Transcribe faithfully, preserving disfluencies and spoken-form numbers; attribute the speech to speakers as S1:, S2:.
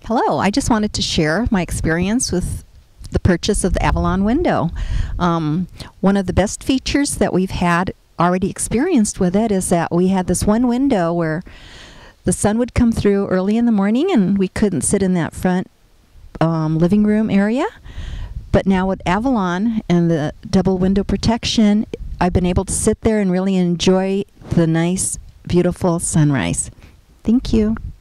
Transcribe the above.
S1: Hello, I just wanted to share my experience with the purchase of the Avalon window. Um, one of the best features that we've had already experienced with it is that we had this one window where the sun would come through early in the morning and we couldn't sit in that front um, living room area. But now with Avalon and the double window protection, I've been able to sit there and really enjoy the nice, beautiful sunrise. Thank you.